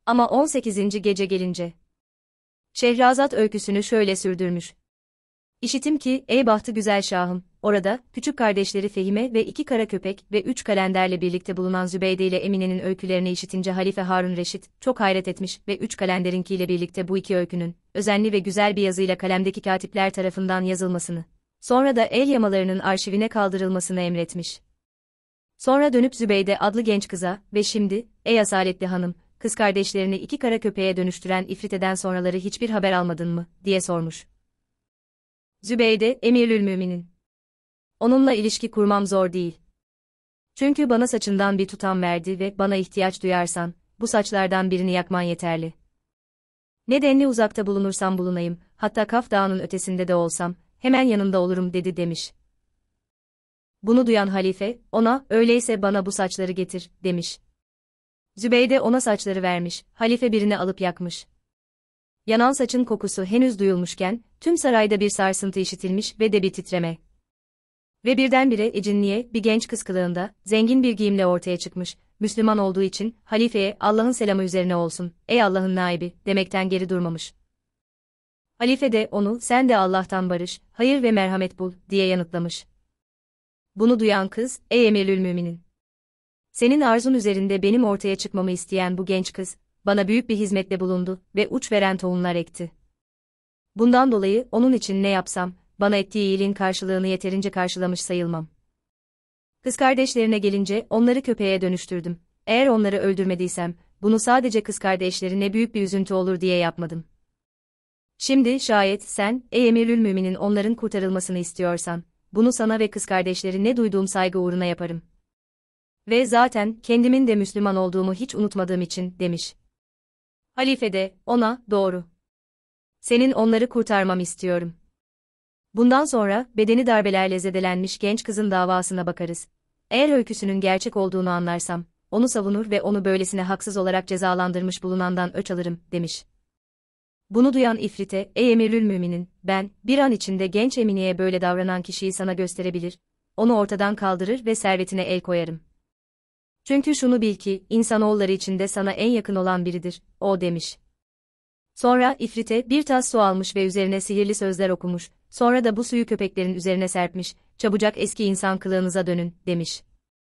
Ama 18. gece gelince Şehrazat öyküsünü şöyle sürdürmüş. İşitim ki, ey bahtı güzel şahım, orada, küçük kardeşleri Fehime ve 2 kara köpek ve 3 kalenderle birlikte bulunan Zübeyde ile Emine'nin öykülerini işitince Halife Harun Reşit, çok hayret etmiş ve 3 kalenderinkiyle birlikte bu 2 öykünün, özenli ve güzel bir yazıyla kalemdeki katipler tarafından yazılmasını, sonra da el yamalarının arşivine kaldırılmasını emretmiş. Sonra dönüp Zübeyde adlı genç kıza ve şimdi, ey asaletli hanım, kız kardeşlerini 2 kara köpeğe dönüştüren ifriteden sonraları hiçbir haber almadın mı, diye sormuş. Zübeyde, Emirülmüminin. Onunla ilişki kurmam zor değil. Çünkü bana saçından bir tutam verdi ve bana ihtiyaç duyarsan, bu saçlardan birini yakman yeterli. Ne denli uzakta bulunursam bulunayım, hatta Kaf Dağı'nın ötesinde de olsam, hemen yanında olurum dedi demiş. Bunu duyan halife, ona, öyleyse bana bu saçları getir, demiş. Zübeyde ona saçları vermiş, halife birini alıp yakmış. Yanan saçın kokusu henüz duyulmuşken, tüm sarayda bir sarsıntı işitilmiş ve de bir titreme. Ve birdenbire Ecinniye, bir genç kız kılığında, zengin bir giyimle ortaya çıkmış, Müslüman olduğu için, halifeye, Allah'ın selamı üzerine olsun, ey Allah'ın naibi, demekten geri durmamış. Halife de onu, sen de Allah'tan barış, hayır ve merhamet bul, diye yanıtlamış. Bunu duyan kız, ey Emirülmüminin. Senin arzun üzerinde benim ortaya çıkmamı isteyen bu genç kız, bana büyük bir hizmetle bulundu ve uç veren tohumlar ekti. Bundan dolayı, onun için ne yapsam, bana ettiği iyiliğin karşılığını yeterince karşılamış sayılmam. Kız kardeşlerine gelince, onları köpeğe dönüştürdüm. Eğer onları öldürmediysem, bunu sadece kız kardeşlerine büyük bir üzüntü olur diye yapmadım. Şimdi, şayet sen, ey Emirülmüminin onların kurtarılmasını istiyorsan, bunu sana ve kız kardeşlerine duyduğum saygı uğruna yaparım. Ve zaten, kendimin de Müslüman olduğumu hiç unutmadığım için, demiş. Halife de, ona, doğru. Senin onları kurtarmam istiyorum. Bundan sonra, bedeni darbelerle zedelenmiş genç kızın davasına bakarız. Eğer öyküsünün gerçek olduğunu anlarsam, onu savunur ve onu böylesine haksız olarak cezalandırmış bulunandan öç alırım, demiş. Bunu duyan İfrite, ey Emirülmüminin, ben, bir an içinde genç Emine'ye böyle davranan kişiyi sana gösterebilir, onu ortadan kaldırır ve servetine el koyarım. Çünkü şunu bil ki, insanoğulları içinde sana en yakın olan biridir, o demiş. Sonra İfrite bir tas su almış ve üzerine sihirli sözler okumuş, sonra da bu suyu köpeklerin üzerine serpmiş, çabucak eski insan kılığınıza dönün, demiş.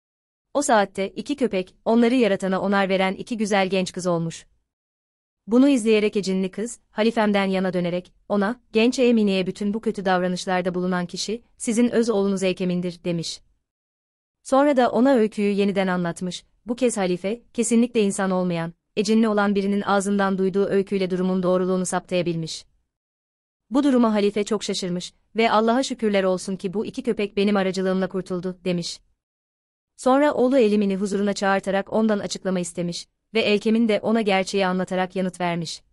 O saatte 2 köpek, onları yaratana onar veren 2 güzel genç kız olmuş. Bunu izleyerek ecinli kız, halifemden yana dönerek, ona, genç Emine'ye bütün bu kötü davranışlarda bulunan kişi, sizin öz oğlunuz Eykem'indir, demiş. Sonra da ona öyküyü yeniden anlatmış, bu kez halife, kesinlikle insan olmayan, ecinli olan birinin ağzından duyduğu öyküyle durumun doğruluğunu saptayabilmiş. Bu duruma halife çok şaşırmış ve Allah'a şükürler olsun ki bu 2 köpek benim aracılığımla kurtuldu, demiş. Sonra oğlu Elimini huzuruna çağırtarak ondan açıklama istemiş ve Elkem'in de ona gerçeği anlatarak yanıt vermiş.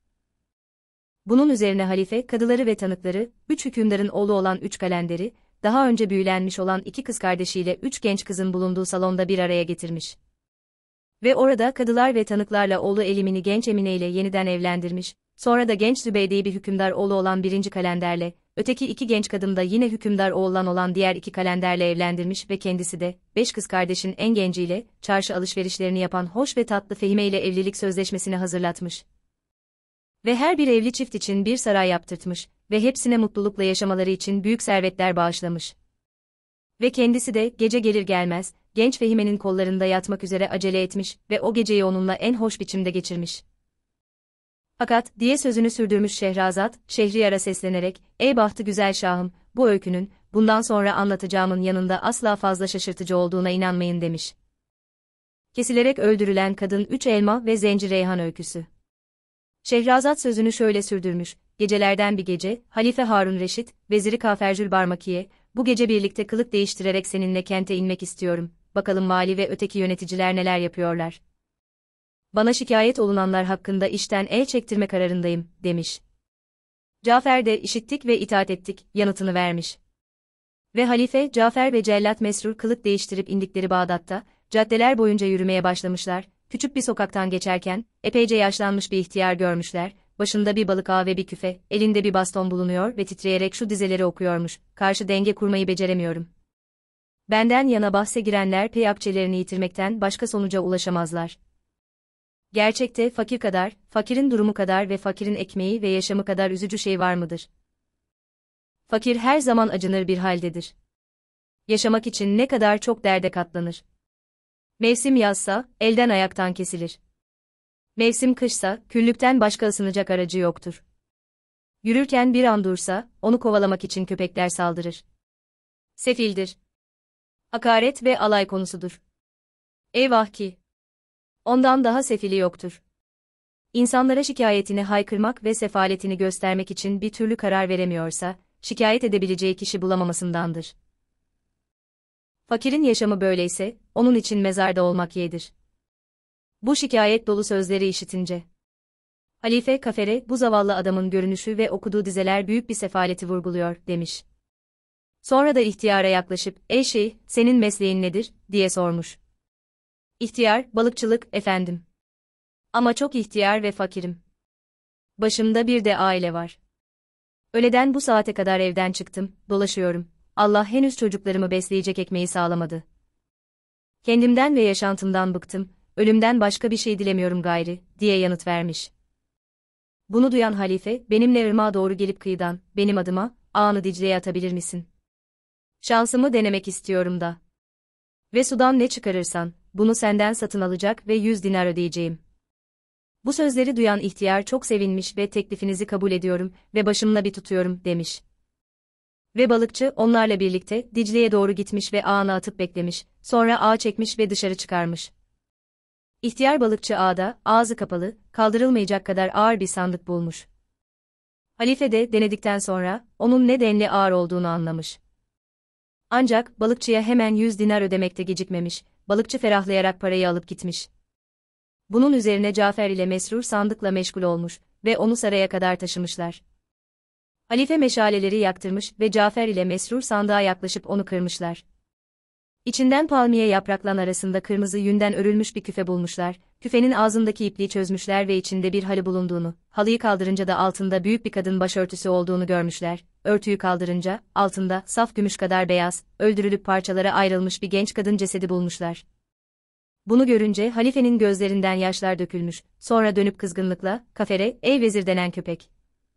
Bunun üzerine halife, kadıları ve tanıkları, 3 hükümdarın oğlu olan 3 kalenderi, daha önce büyülenmiş olan 2 kız kardeşiyle 3 genç kızın bulunduğu salonda bir araya getirmiş. Ve orada kadılar ve tanıklarla oğlu Elimini genç Emine ile yeniden evlendirmiş, sonra da genç Zübeyde'yi bir hükümdar oğlu olan 1. kalenderle, öteki 2 genç kadın da yine hükümdar oğlan olan diğer 2 kalenderle evlendirmiş ve kendisi de, 5 kız kardeşin en genciyle, çarşı alışverişlerini yapan hoş ve tatlı Fehime ile evlilik sözleşmesini hazırlatmış. Ve her bir evli çift için bir saray yaptırtmış ve hepsine mutlulukla yaşamaları için büyük servetler bağışlamış. Ve kendisi de, gece gelir gelmez, genç Fehime'nin kollarında yatmak üzere acele etmiş ve o geceyi onunla en hoş biçimde geçirmiş. Fakat, diye sözünü sürdürmüş Şehrazat, Şehriyar'a seslenerek, ey bahtı güzel şahım, bu öykünün, bundan sonra anlatacağımın yanında asla fazla şaşırtıcı olduğuna inanmayın demiş. Kesilerek öldürülen kadın 3 elma ve Zenci Reyhan öyküsü. Şehrazat sözünü şöyle sürdürmüş, gecelerden bir gece, Halife Harun Reşit, Veziri Kafercül Barmakiye, bu gece birlikte kılık değiştirerek seninle kente inmek istiyorum, bakalım vali ve öteki yöneticiler neler yapıyorlar. Bana şikayet olunanlar hakkında işten el çektirme kararındayım, demiş. Cafer de işittik ve itaat ettik, yanıtını vermiş. Ve halife, Cafer ve Cellat Mesrur kılık değiştirip indikleri Bağdat'ta, caddeler boyunca yürümeye başlamışlar, küçük bir sokaktan geçerken, epeyce yaşlanmış bir ihtiyar görmüşler, başında bir balık ağı ve bir küfe, elinde bir baston bulunuyor ve titreyerek şu dizeleri okuyormuş, karşı denge kurmayı beceremiyorum. Benden yana bahse girenler pey akçelerini yitirmekten başka sonuca ulaşamazlar. Gerçekte fakir kadar, fakirin durumu kadar ve fakirin ekmeği ve yaşamı kadar üzücü şey var mıdır? Fakir her zaman acınır bir haldedir. Yaşamak için ne kadar çok derde katlanır. Mevsim yazsa, elden ayaktan kesilir. Mevsim kışsa, küllükten başka ısınacak aracı yoktur. Yürürken bir an dursa, onu kovalamak için köpekler saldırır. Sefildir. Hakaret ve alay konusudur. Eyvah ki! Ondan daha sefili yoktur. İnsanlara şikayetini haykırmak ve sefaletini göstermek için bir türlü karar veremiyorsa, şikayet edebileceği kişi bulamamasındandır. Fakirin yaşamı böyleyse, onun için mezarda olmak yeğdir. Bu şikayet dolu sözleri işitince Halife Kafere, bu zavallı adamın görünüşü ve okuduğu dizeler büyük bir sefaleti vurguluyor, demiş. Sonra da ihtiyara yaklaşıp, ey şeyh, senin mesleğin nedir, diye sormuş. İhtiyar, balıkçılık, efendim. Ama çok ihtiyar ve fakirim. Başımda bir de aile var. Öğleden bu saate kadar evden çıktım, dolaşıyorum. Allah henüz çocuklarımı besleyecek ekmeği sağlamadı. Kendimden ve yaşantımdan bıktım, ölümden başka bir şey dilemiyorum gayri, diye yanıt vermiş. Bunu duyan halife, benimle ırmağa doğru gelip kıyıdan, benim adıma, ağını Dicle'ye atabilir misin? Şansımı denemek istiyorum da. Ve sudan ne çıkarırsan, bunu senden satın alacak ve 100 dinar ödeyeceğim. Bu sözleri duyan ihtiyar çok sevinmiş ve teklifinizi kabul ediyorum ve başımla bir tutuyorum, demiş. Ve balıkçı onlarla birlikte Dicle'ye doğru gitmiş ve ağını atıp beklemiş, sonra ağı çekmiş ve dışarı çıkarmış. İhtiyar balıkçı ağda, ağzı kapalı, kaldırılmayacak kadar ağır bir sandık bulmuş. Halife de denedikten sonra, onun ne denli ağır olduğunu anlamış. Ancak balıkçıya hemen 100 dinar ödemekte gecikmemiş, balıkçı ferahlayarak parayı alıp gitmiş. Bunun üzerine Cafer ile Mesrur sandıkla meşgul olmuş ve onu saraya kadar taşımışlar. Halife meşaleleri yaktırmış ve Cafer ile Mesrur sandığa yaklaşıp onu kırmışlar. İçinden palmiye yapraklan arasında kırmızı yünden örülmüş bir küfe bulmuşlar, küfenin ağzındaki ipliği çözmüşler ve içinde bir halı bulunduğunu, halıyı kaldırınca da altında büyük bir kadın başörtüsü olduğunu görmüşler, örtüyü kaldırınca, altında, saf gümüş kadar beyaz, öldürülüp parçalara ayrılmış bir genç kadın cesedi bulmuşlar. Bunu görünce halifenin gözlerinden yaşlar dökülmüş, sonra dönüp kızgınlıkla, Kafere, ey vezir denen köpek!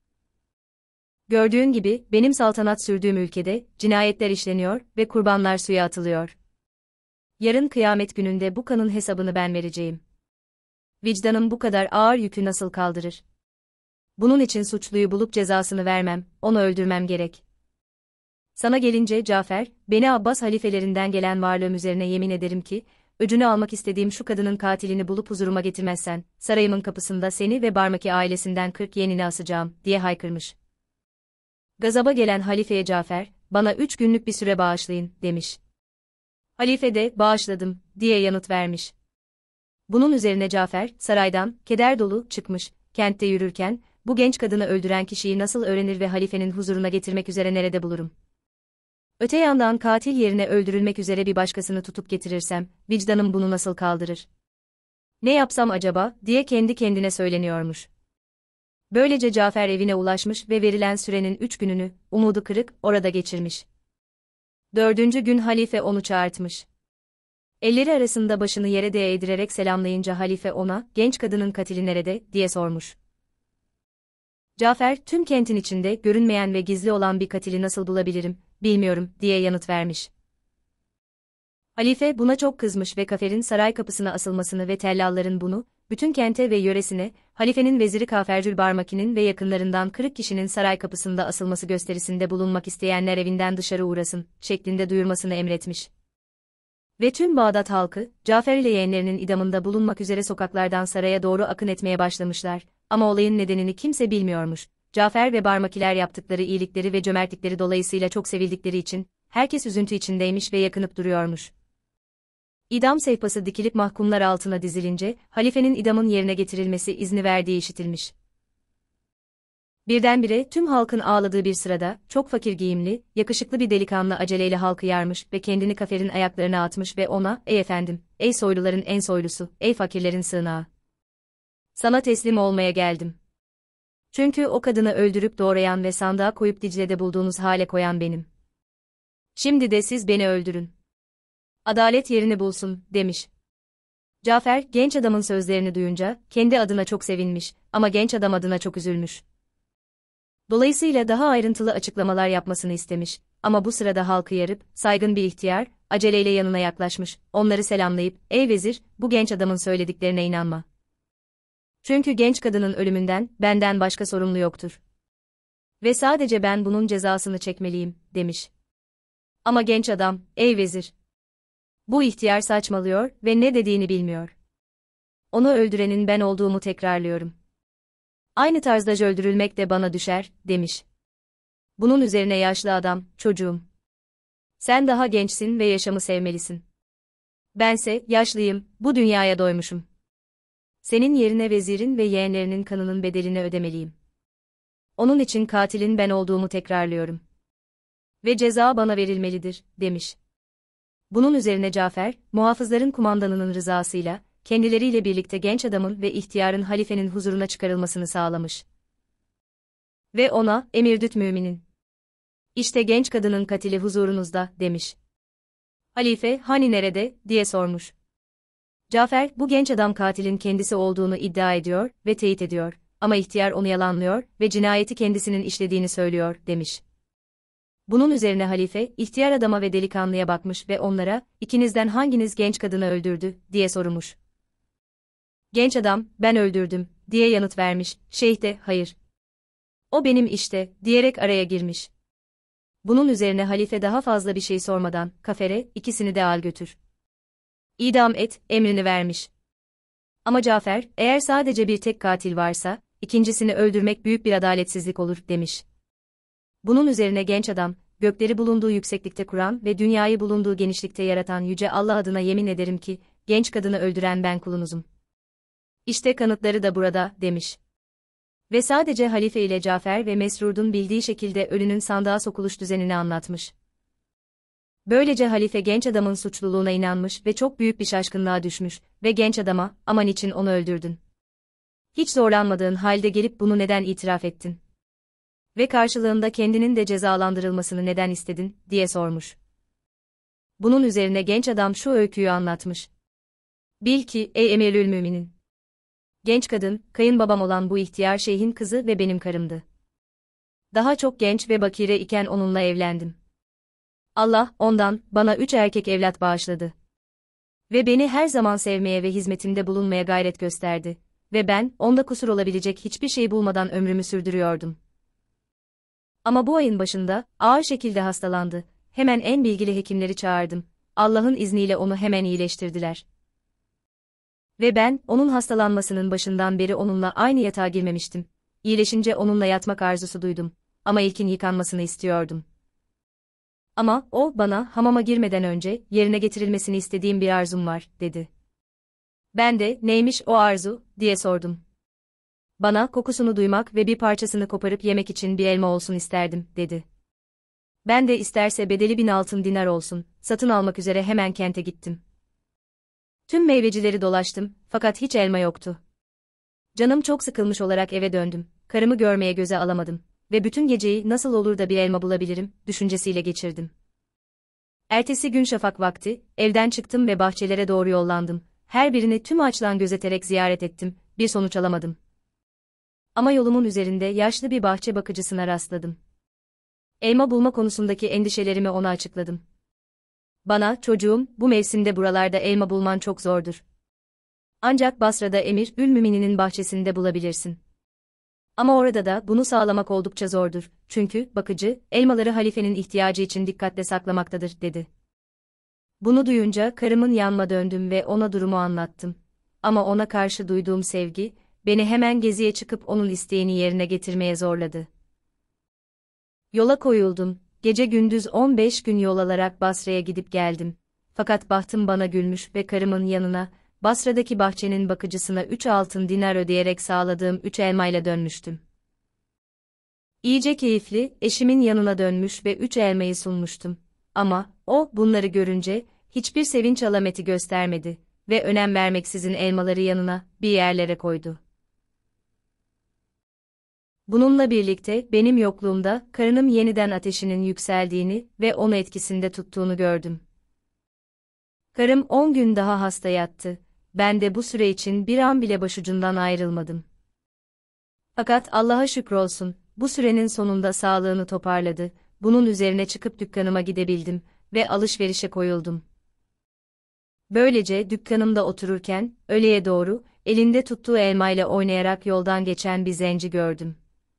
Gördüğün gibi, benim saltanat sürdüğüm ülkede, cinayetler işleniyor ve kurbanlar suya atılıyor. Yarın kıyamet gününde bu kanın hesabını ben vereceğim. Vicdanım bu kadar ağır yükü nasıl kaldırır? Bunun için suçluyu bulup cezasını vermem, onu öldürmem gerek. Sana gelince Cafer, beni Abbas halifelerinden gelen varlığım üzerine yemin ederim ki, öcünü almak istediğim şu kadının katilini bulup huzuruma getirmezsen, sarayımın kapısında seni ve Barmaki ailesinden 40 yeğenini asacağım, diye haykırmış. Gazaba gelen halifeye Cafer, bana 3 günlük bir süre bağışlayın, demiş. Halife de, bağışladım, diye yanıt vermiş. Bunun üzerine Cafer, saraydan, keder dolu, çıkmış, kentte yürürken, bu genç kadını öldüren kişiyi nasıl öğrenir ve halifenin huzuruna getirmek üzere nerede bulurum? Öte yandan katil yerine öldürülmek üzere bir başkasını tutup getirirsem, vicdanım bunu nasıl kaldırır? Ne yapsam acaba, diye kendi kendine söyleniyormuş. Böylece Cafer evine ulaşmış ve verilen sürenin 3 gününü, umudu kırık, orada geçirmiş. 4. gün halife onu çağırtmış. Elleri arasında başını yere değdirerek selamlayınca halife ona, genç kadının katili nerede, diye sormuş. Cafer, tüm kentin içinde görünmeyen ve gizli olan bir katili nasıl bulabilirim, bilmiyorum, diye yanıt vermiş. Halife buna çok kızmış ve Kafer'in saray kapısına asılmasını ve tellalların bunu, bütün kente ve yöresine, halifenin veziri Kafercül Barmaki'nin ve yakınlarından 40 kişinin saray kapısında asılması gösterisinde bulunmak isteyenler evinden dışarı uğrasın, şeklinde duyurmasını emretmiş. Ve tüm Bağdat halkı, Cafer ile yeğenlerinin idamında bulunmak üzere sokaklardan saraya doğru akın etmeye başlamışlar, ama olayın nedenini kimse bilmiyormuş. Cafer ve Barmakiler yaptıkları iyilikleri ve cömertlikleri dolayısıyla çok sevildikleri için, herkes üzüntü içindeymiş ve yakınıp duruyormuş. İdam sehpası dikilip mahkumlar altına dizilince, halifenin idamın yerine getirilmesi izni verdiği işitilmiş. Birdenbire tüm halkın ağladığı bir sırada, çok fakir giyimli, yakışıklı bir delikanlı aceleyle halkı yarmış ve kendini Kafer'in ayaklarına atmış ve ona, ey efendim, ey soyluların en soylusu, ey fakirlerin sığınağı. Sana teslim olmaya geldim. Çünkü o kadını öldürüp doğrayan ve sandığa koyup Dicle'de bulduğunuz hale koyan benim. Şimdi de siz beni öldürün. Adalet yerini bulsun, demiş. Cafer, genç adamın sözlerini duyunca, kendi adına çok sevinmiş ama genç adam adına çok üzülmüş. Dolayısıyla daha ayrıntılı açıklamalar yapmasını istemiş ama bu sırada halkı yarıp, saygın bir ihtiyar, aceleyle yanına yaklaşmış, onları selamlayıp, "Ey vezir, bu genç adamın söylediklerine inanma. Çünkü genç kadının ölümünden, benden başka sorumlu yoktur. Ve sadece ben bunun cezasını çekmeliyim," demiş. Ama genç adam, "Ey vezir, bu ihtiyar saçmalıyor ve ne dediğini bilmiyor. Onu öldürenin ben olduğumu tekrarlıyorum. Aynı tarzda öldürülmek de bana düşer," demiş. Bunun üzerine yaşlı adam, "Çocuğum, sen daha gençsin ve yaşamı sevmelisin. Bense, yaşlıyım, bu dünyaya doymuşum. Senin yerine vezirin ve yeğenlerinin kanının bedelini ödemeliyim. Onun için katilin ben olduğumu tekrarlıyorum. Ve ceza bana verilmelidir," demiş. Bunun üzerine Cafer, muhafızların kumandanının rızasıyla, kendileriyle birlikte genç adamın ve ihtiyarın halifenin huzuruna çıkarılmasını sağlamış. Ve ona, "Emirdüt müminin. İşte genç kadının katili huzurunuzda," demiş. Halife, "Hani nerede?" diye sormuş. Cafer, bu genç adam katilin kendisi olduğunu iddia ediyor ve teyit ediyor. Ama ihtiyar onu yalanlıyor ve cinayeti kendisinin işlediğini söylüyor, demiş. Bunun üzerine halife, ihtiyar adama ve delikanlıya bakmış ve onlara, "İkinizden hanginiz genç kadını öldürdü?" diye sormuş. Genç adam, "Ben öldürdüm," diye yanıt vermiş, şeyh de, "Hayır. O benim işte," diyerek araya girmiş. Bunun üzerine halife daha fazla bir şey sormadan, "Kafere, ikisini de al götür. İdam et," emrini vermiş. Ama Cafer, "Eğer sadece bir tek katil varsa, ikincisini öldürmek büyük bir adaletsizlik olur," demiş. Bunun üzerine genç adam, "Gökleri bulunduğu yükseklikte kuran ve dünyayı bulunduğu genişlikte yaratan Yüce Allah adına yemin ederim ki, genç kadını öldüren ben kulunuzum. İşte kanıtları da burada," demiş. Ve sadece halife ile Cafer ve Mesrur'un bildiği şekilde ölünün sandığa sokuluş düzenini anlatmış. Böylece halife genç adamın suçluluğuna inanmış ve çok büyük bir şaşkınlığa düşmüş ve genç adama, "Aman için onu öldürdün. Hiç zorlanmadığın halde gelip bunu neden itiraf ettin? Ve karşılığında kendinin de cezalandırılmasını neden istedin?" diye sormuş. Bunun üzerine genç adam şu öyküyü anlatmış. "Bil ki, ey emirül müminin. Genç kadın, kayınbabam olan bu ihtiyar şeyhin kızı ve benim karımdı. Daha çok genç ve bakire iken onunla evlendim. Allah, ondan, bana 3 erkek evlat bağışladı. Ve beni her zaman sevmeye ve hizmetimde bulunmaya gayret gösterdi. Ve ben, onda kusur olabilecek hiçbir şey bulmadan ömrümü sürdürüyordum. Ama bu ayın başında, ağır şekilde hastalandı. Hemen en bilgili hekimleri çağırdım. Allah'ın izniyle onu hemen iyileştirdiler. Ve ben, onun hastalanmasının başından beri onunla aynı yatağa girmemiştim. İyileşince onunla yatmak arzusu duydum. Ama ilkin yıkanmasını istiyordum. Ama o, bana, hamama girmeden önce, yerine getirilmesini istediğim bir arzum var," dedi. Ben de, "Neymiş o arzu?" diye sordum. "Bana, kokusunu duymak ve bir parçasını koparıp yemek için bir elma olsun isterdim," dedi. Ben de isterse bedeli 1000 altın dinar olsun, satın almak üzere hemen kente gittim. Tüm meyvecileri dolaştım, fakat hiç elma yoktu. Canım çok sıkılmış olarak eve döndüm, karımı görmeye göze alamadım ve bütün geceyi nasıl olur da bir elma bulabilirim, düşüncesiyle geçirdim. Ertesi gün şafak vakti, evden çıktım ve bahçelere doğru yollandım, her birini tüm açıdan gözeterek ziyaret ettim, bir sonuç alamadım. Ama yolumun üzerinde yaşlı bir bahçe bakıcısına rastladım. Elma bulma konusundaki endişelerimi ona açıkladım. Bana, "Çocuğum, bu mevsimde buralarda elma bulman çok zordur. Ancak Basra'da Emir Ül Mümininin bahçesinde bulabilirsin. Ama orada da bunu sağlamak oldukça zordur, çünkü, bakıcı, elmaları halifenin ihtiyacı için dikkatle saklamaktadır," dedi. Bunu duyunca karımın yanıma döndüm ve ona durumu anlattım. Ama ona karşı duyduğum sevgi, beni hemen geziye çıkıp onun isteğini yerine getirmeye zorladı. Yola koyuldum, gece gündüz 15 gün yol alarak Basra'ya gidip geldim. Fakat bahtım bana gülmüş ve karımın yanına, Basra'daki bahçenin bakıcısına 3 altın dinar ödeyerek sağladığım 3 elmayla dönmüştüm. İyice keyifli, eşimin yanına dönmüş ve 3 elmayı sunmuştum. Ama, o, bunları görünce, hiçbir sevinç alameti göstermedi ve önem vermeksizin elmaları yanına, bir yerlere koydu. Bununla birlikte, benim yokluğumda, karınım yeniden ateşinin yükseldiğini ve onu etkisinde tuttuğunu gördüm. Karım 10 gün daha hasta yattı ben de bu süre için bir an bile başucundan ayrılmadım. Fakat Allah'a şükrolsun, bu sürenin sonunda sağlığını toparladı, bunun üzerine çıkıp dükkanıma gidebildim ve alışverişe koyuldum. Böylece dükkanımda otururken, öğleye doğru, elinde tuttuğu elmayla oynayarak yoldan geçen bir zenci gördüm.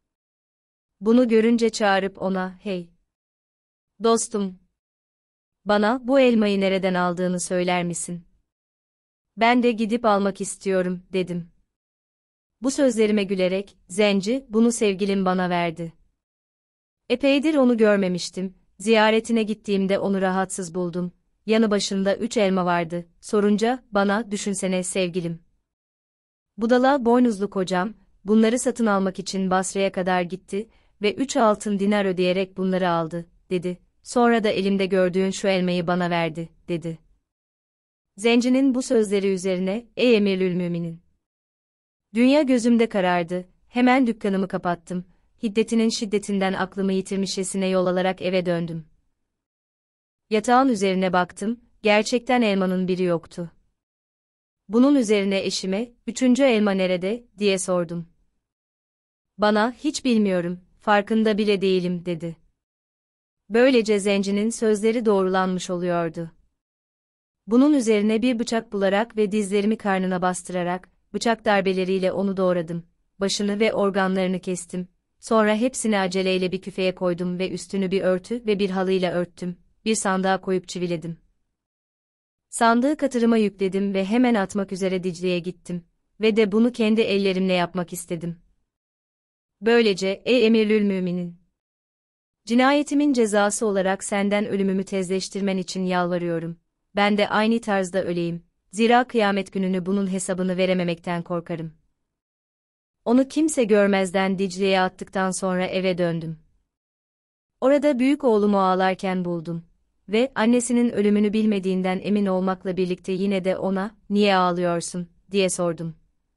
Bunu görünce çağırıp ona, "Hey, dostum, bana bu elmayı nereden aldığını söyler misin? Ben de gidip almak istiyorum," dedim. Bu sözlerime gülerek, zenci, "Bunu sevgilim bana verdi. Epeydir onu görmemiştim, ziyaretine gittiğimde onu rahatsız buldum. Yanı başında 3 elma vardı, sorunca, bana, düşünsene sevgilim. Budala boynuzlu kocam, bunları satın almak için Basra'ya kadar gitti ve 3 altın dinar ödeyerek bunları aldı," dedi. "Sonra da elimde gördüğün şu elmayı bana verdi," dedi. Zencinin bu sözleri üzerine, "Ey Emirülmüminin! Dünya gözümde karardı, hemen dükkanımı kapattım, hiddetinin şiddetinden aklımı yitirmişesine yol alarak eve döndüm. Yatağın üzerine baktım, gerçekten elmanın biri yoktu. Bunun üzerine eşime, 3. elma nerede, diye sordum. Bana, hiç bilmiyorum, farkında bile değilim, dedi. Böylece zencinin sözleri doğrulanmış oluyordu. Bunun üzerine bir bıçak bularak ve dizlerimi karnına bastırarak, bıçak darbeleriyle onu doğradım, başını ve organlarını kestim, sonra hepsini aceleyle bir küfeye koydum ve üstünü bir örtü ve bir halıyla örttüm, bir sandığa koyup çiviledim. Sandığı katırıma yükledim ve hemen atmak üzere Dicle'ye gittim ve de bunu kendi ellerimle yapmak istedim. Böylece, ey Emirlülmüminin! Cinayetimin cezası olarak senden ölümümü tezleştirmen için yalvarıyorum. Ben de aynı tarzda öleyim, zira kıyamet gününü bunun hesabını verememekten korkarım. Onu kimse görmezden Dicle'ye attıktan sonra eve döndüm. Orada büyük oğlumu ağlarken buldum. Ve annesinin ölümünü bilmediğinden emin olmakla birlikte yine de ona, "Niye ağlıyorsun?" diye sordum.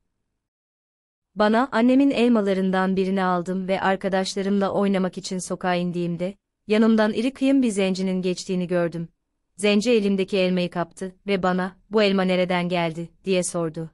Bana, "Annemin elmalarından birini aldım ve arkadaşlarımla oynamak için sokağa indiğimde, yanımdan iri kıyım bir zencinin geçtiğini gördüm. Zenci elimdeki elmayı kaptı ve bana, 'Bu elma nereden geldi?' diye sordu.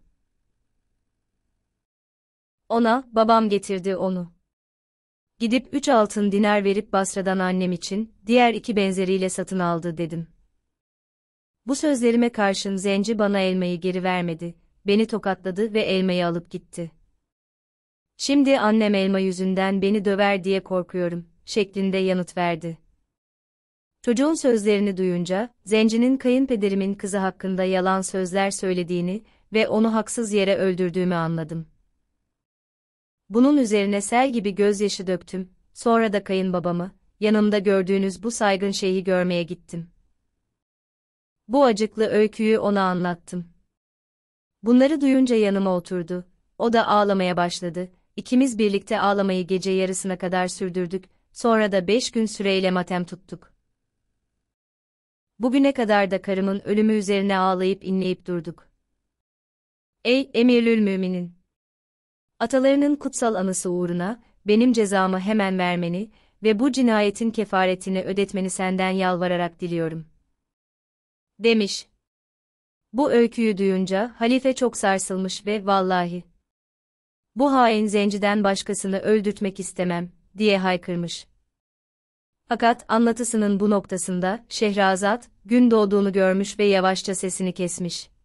Ona, 'Babam getirdi onu. Gidip 3 altın dinar verip Basra'dan annem için, diğer 2 benzeriyle satın aldı,' dedim. Bu sözlerime karşın zenci bana elmayı geri vermedi, beni tokatladı ve elmayı alıp gitti. Şimdi annem elma yüzünden beni döver diye korkuyorum, şeklinde yanıt verdi. Çocuğun sözlerini duyunca, zencinin kayınpederimin kızı hakkında yalan sözler söylediğini ve onu haksız yere öldürdüğümü anladım. Bunun üzerine sel gibi gözyaşı döktüm, sonra da kayınbabamı, yanımda gördüğünüz bu saygın şeyhi görmeye gittim. Bu acıklı öyküyü ona anlattım. Bunları duyunca yanıma oturdu, o da ağlamaya başladı, ikimiz birlikte ağlamayı gece yarısına kadar sürdürdük, sonra da 5 gün süreyle matem tuttuk. Bugüne kadar da karımın ölümü üzerine ağlayıp inleyip durduk. Ey Emirlülmüminin! Atalarının kutsal anısı uğruna, benim cezamı hemen vermeni ve bu cinayetin kefaretini ödetmeni senden yalvararak diliyorum. Demiş. Bu öyküyü duyunca halife çok sarsılmış ve vallahi, bu hain zenciden başkasını öldürtmek istemem, diye haykırmış. Fakat anlatısının bu noktasında Şehrazat, gün doğduğunu görmüş ve yavaşça sesini kesmiş.